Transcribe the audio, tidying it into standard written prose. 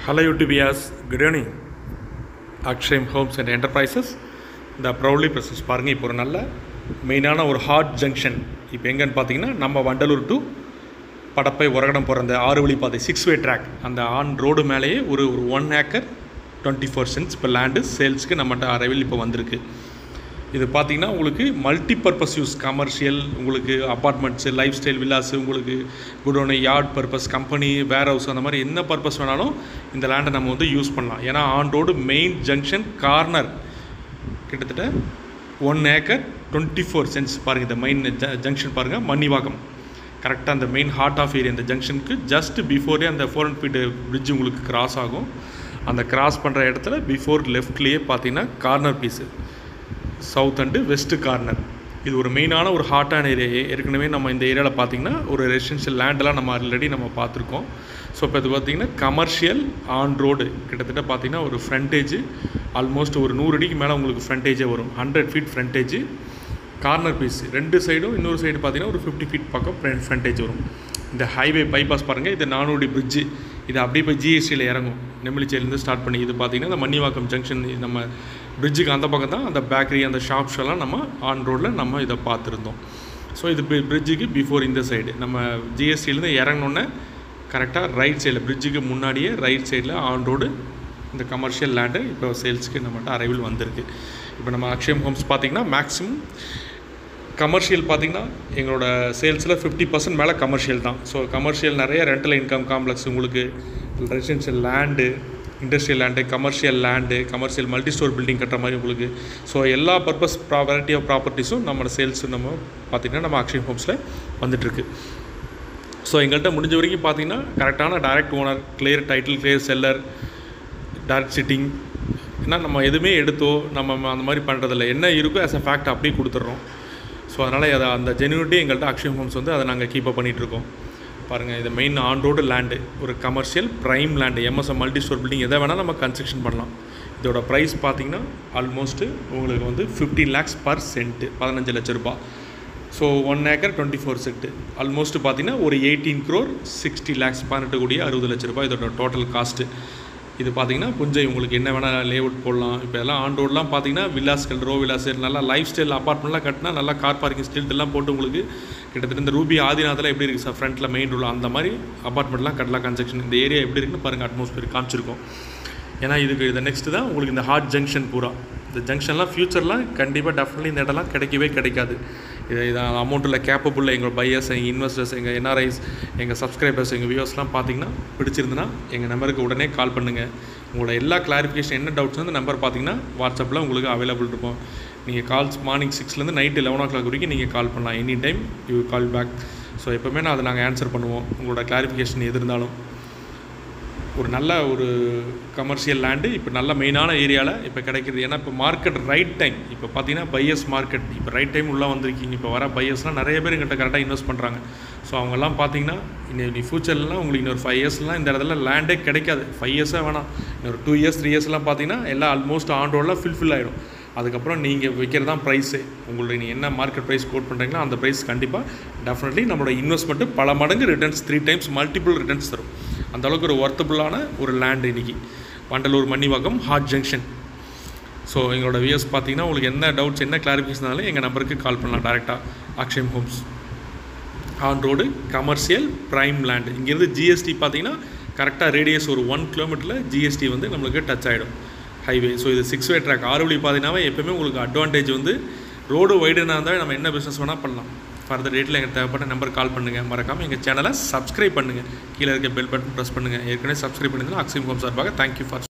Hello YouTube viewers, good evening. Aksham Homes and Enterprises the proudly presents பாருங்க இப்போ ஒரு நல்ல மெயினான ஒரு ஹார்ட் ஜங்ஷன். இப்போ எங்கன்னு பார்த்தீங்கன்னா நம்ம வண்டலூர் டு படப்பை உரகடம் போகிற அந்த 6 வழி பாதை 6-way ட்ராக் அந்த ஆன் ரோடு மேலேயே ஒரு 1 ஏக்கர் 24 சென்ட்ஸ் இப்போ லேண்டு சேல்ஸுக்கு நம்மகிட்ட அரைவில் இப்போ வந்திருக்கு. இது பார்த்தீங்கன்னா உங்களுக்கு மல்டி பர்பஸ் யூஸ் கமர்ஷியல், உங்களுக்கு அப்பார்ட்மெண்ட்ஸு, லைஃப் ஸ்டைல் வில்லாஸு, உங்களுக்கு godown, yard purpose, company, warehouse, அந்த மாதிரி என்ன பர்பஸ் வேணாலும் இந்த லேண்டை நம்ம வந்து யூஸ் பண்ணலாம். ஏன்னா on road main junction corner கிட்டத்தட்ட 1 ஏக்கர் 24 சென்ட்ஸ் பாருங்கள். இந்த மெயின் ஜங்ஷன் பாருங்கள், மன்னிவாக்கம் கரெக்டாக அந்த மெயின் ஹார்ட் ஆஃப் ஏரியா. இந்த ஜங்ஷனுக்கு ஜஸ்ட் பிஃபோரே அந்த 400 feet பிரிட்ஜ் உங்களுக்கு கிராஸ் ஆகும். அந்த கிராஸ் பண்ணுற இடத்துல பிஃபோர் லெஃப்ட்லேயே பார்த்தீங்கன்னா corner piece south and west corner. இது ஒரு மெயினான ஒரு ஹாட்டான ஏரியா. ஏற்கனவே நம்ம இந்த ஏரியாவில் பார்த்திங்கன்னா ஒரு ரெசிடென்ஷியல் லேண்டெலாம் நம்ம ஆல்ரெடி நம்ம பார்த்துருக்கோம். ஸோ இப்போ இது பார்த்திங்கன்னா கமர்ஷியல் ஆன் ரோடு கிட்டத்தட்ட பார்த்திங்கன்னா ஒரு ஃப்ரண்டேஜ் ஆல்மோஸ்ட் ஒரு 100 அடிக்கு மேலே உங்களுக்கு ஃப்ரண்டேஜே வரும். 100 feet ஃப்ரண்டேஜ், கார்னர் பீஸ் 2 சைடும், இன்னொரு சைடு பார்த்திங்கன்னா ஒரு 50 feet பக்கம் ஃப்ரண்டேஜ் வரும். இந்த ஹைவே பைபாஸ் பாருங்கள், இது 400 அடி பிரிட்ஜு. இது அப்படியே போய் ஜிஎஸ்டியில் இறங்கும், நெமிலிச்சேரிலேருந்து ஸ்டார்ட் பண்ணி. இது பார்த்திங்கன்னா இந்த மன்னிவாக்கம் ஜங்ஷன், நம்ம பிரிட்ஜுக்கு அந்த பக்கம் தான் அந்த பேக்கரி, அந்த ஷாப்ஸ் எல்லாம் நம்ம ஆன் ரோடில் நம்ம இதை பார்த்துருந்தோம். ஸோ இது பிரிட்ஜுக்கு பிஃபோர் இந்த சைடு நம்ம ஜிஎஸ்டிலேருந்து இறங்கினோன்னே கரெக்டாக ரைட் சைடில் பிரிட்ஜுக்கு முன்னாடியே ரைட் சைடில் ஆன் ரோடு இந்த கமர்ஷியல் லேண்டு இப்போ சேல்ஸுக்கு நம்மகிட்ட அரைவில் வந்திருக்கு. இப்போ நம்ம அக்ஷயம் ஹோம்ஸ் பார்த்திங்கன்னா மேக்ஸிமம் கமர்ஷியல் பார்த்திங்கன்னா எங்களோட சேல்ஸில் 50% மேலே கமர்ஷியல் தான். ஸோ கமர்ஷியல் நிறைய ரெண்டல் இன்கம் காம்ப்ளெக்ஸ், உங்களுக்கு residential land, industrial land, commercial multi store building கட்டுற மாதிரி உங்களுக்கு. ஸோ எல்லா பர்பஸ் வெரைட்டி ஆஃப் ப்ராப்பர்ட்டிஸும் நம்மளோட சேல்ஸ் நம்ம பார்த்திங்கன்னா நம்ம அக்ஷயம் ஹோம்ஸில் வந்துட்டுருக்கு. ஸோ எங்கள்கிட்ட முடிஞ்ச வரைக்கும் பார்த்திங்கன்னா கரெக்டான direct owner, clear title, clear seller, direct sitting, ஏன்னா நம்ம எதுவுமே எடுத்தோ நம்ம அந்த மாதிரி பண்ணுறதில்ல. என்ன இருக்கோ ஆஸ் அ ஃபேக்ட் அப்படியே கொடுத்துட்றோம். ஸோ அதனால் அதை அந்த ஜென்யூனிட்டி எங்கள்கிட்ட அக்ஷயம் ஹோம்ஸ் வந்து அதை நாங்கள் கீப்பப் பண்ணிகிட்ருக்கோம். பாருங்கள், இது மெயின் ஆன் ரோடு லேண்டு, ஒரு commercial prime land, MSM multi store building எதை வேணால் நம்ம கன்ஸ்ட்ரக்ஷன் பண்ணலாம். இதோட ப்ரைஸ் பார்த்திங்கன்னா ஆல்மோஸ்ட்டு உங்களுக்கு வந்து 15 lakhs per சென்ட்டு, 15 லட்ச ரூபா. ஸோ 1 ஏக்கர் 24 சென்ட்டு ஆல்மோஸ்ட் பார்த்திங்கன்னா ஒரு 18 crore 60 lakhs, 18 கோடி 60 லட்ச ரூபா இதோட டோட்டல் காஸ்ட்டு. இது பார்த்திங்கன்னா புஞ்சை உங்களுக்கு என்ன வேணால் லேஅவுட் போடலாம். இப்போ எல்லாம் ஆன் ரோடெலாம் பார்த்திங்கன்னா வில்லாஸ்கள், ரோ வில்லாஸ், நல்லா லைஃப் ஸ்டைல் அப்பார்ட்மெண்ட்லாம் கட்டினா நல்லா கார் பார்க்கிங் ஸ்டில்ட்டெல்லாம் போட்டு உங்களுக்கு கிட்டத்தட்ட இந்த ரூபி ஆதிநாத்தில் எப்படி இருக்குது சார் ஃப்ரண்ட்டில் மெயின் ரோடில் அந்த மாதிரி அப்பார்ட்மெண்ட்லாம் கட்டலாம் கன்ஸ்ட்ரக்ஷன். இந்த ஏரியா எப்படி இருக்குன்னு பாருங்கள், அட்மாஸ்பியர் காமிச்சிருக்கோம். ஏன்னா இதுக்கு இதை நெக்ஸ்ட்டு தான் உங்களுக்கு இந்த ஹார்ட் ஜங்ஷன் பூரா. இந்த ஜங்ஷன்லாம் ஃப்யூச்சர்லாம் கண்டிப்பாக டெஃபினெட்லி இந்த இடம்லாம் கிடைக்கவே கிடைக்காது. இதான் அமௌண்ட்டில் கேப்பபுள் எங்கள் பையர்ஸ், எங்கள் இன்வெஸ்டர்ஸ், எங்கள் என்ஆர்ஐஸ், எங்கள் சப்ஸ்கிரைபர்ஸ், எங்கள் வியூவர்ஸ்லாம் பார்த்திங்கன்னா பிடிச்சிருந்துன்னா எங்கள் நம்பருக்கு உடனே கால் பண்ணுங்கள். உங்களோட எல்லா கிளாரிஃபிகேஷன் என்ன டவுட்ஸ் வந்து நம்பர் பார்த்திங்கன்னா வாட்ஸ்அப்பில் உங்களுக்கு அவைலபிள் இருக்கும். நீங்கள் கால்ஸ் மார்னிங் 6லேருந்து நைட்டு 11 o'clock வரைக்கும் நீங்கள் கால் பண்ணலாம். Any time you call back. So எப்போவுமே நான் அதை நாங்கள் ஆன்சர் பண்ணுவோம். உங்களோட கிளாரிஃபிகேஷன் எது இருந்தாலும் ஒரு நல்ல ஒரு கமர்ஷியல் லேண்டு இப்போ நல்ல மெயினான ஏரியாவில் இப்போ கிடைக்கிது. ஏன்னா இப்போ மார்க்கெட் ரைட் டைம், இப்போ பார்த்தீங்கன்னா பையர்ஸ் மார்க்கெட் இப்போ ரைட் டைம் உள்ளே வந்திருக்கீங்க. இப்போ வர பையர்ஸ்லாம் நிறைய பேர் எங்கிட்ட கரெக்டாக இன்வெஸ்ட் பண்ணுறாங்க. ஸோ அவங்கெல்லாம் பார்த்தீங்கன்னா இன்னும் ஃபியூச்சர்லாம் உங்களுக்கு இன்னொரு 5 yearsலாம் இந்த இடத்துல லேண்டே கிடைக்காது. 5 years வேணாம், இன்னொரு 2 years 3 yearsலாம் பார்த்தீங்கன்னா எல்லாம் ஆல்மோஸ்ட் ஆன் ரோடில் ஃபில் ஆகிடும். அதுக்கப்புறம் நீங்கள் வைக்கிறது தான் ப்ரைஸு. உங்களுக்கு நீங்கள் என்ன மார்க்கெட் ப்ரைஸ் கோட் பண்ணுறீங்களோ அந்த ப்ரைஸ் கண்டிப்பாக டெஃபினெட்லி நம்மளோட இன்வெஸ்ட்மெண்ட்டு பல மடங்கு ரிட்டர்ன்ஸ், 3 times மல்டிபிள் ரிட்டர்ன்ஸ் தரும். அந்தளவுக்கு ஒரு ஒர்த்தபுளான ஒரு லேண்டு இன்றைக்கி Vandalur Mannivakkam heart junction. So எங்களோட வியூஸ் பார்த்தீங்கன்னா உங்களுக்கு என்ன டவுட்ஸ், என்ன கிளாரிஃபிகேஷனாலும் எங்கள் நம்பருக்கு கால் பண்ணலாம் டேரெக்டாக. Akshayam homes on road commercial prime land. இங்கேருந்து ஜிஎஸ்டி பார்த்தீங்கன்னா கரெக்டாக ரேடியஸ் ஒரு 1 kilometer ஜிஎஸ்டி வந்து நம்மளுக்கு டச் ஆகிடும் ஹைவே. ஸோ இது 6-way ட்ராக், 6 வழி பாதைனாவே எப்போவுமே உங்களுக்கு அட்வான்டேஜ் வந்து ரோடு வைடுனாக இருந்தால் நம்ம என்ன பிஸ்னஸ் வேணால் பண்ணலாம். ஃபர்தர் டேட்டில் எங்கள் தேவைப்பட்ட நம்பர் கால் பண்ணுங்கள். மறக்காமல் எங்கள் சேனலை சப்ஸ்கிரைப் பண்ணுங்கள். கீழே இருக்க பெல் பட்டன் ப்ரெஸ் பண்ணுங்கள். ஏற்கனவே சப்ஸ்கிரைப் பண்ணியிருந்தாலும் அக்ஷயம் ஹோம்ஸ் சார்பாக தேங்க்யூ ஃபார்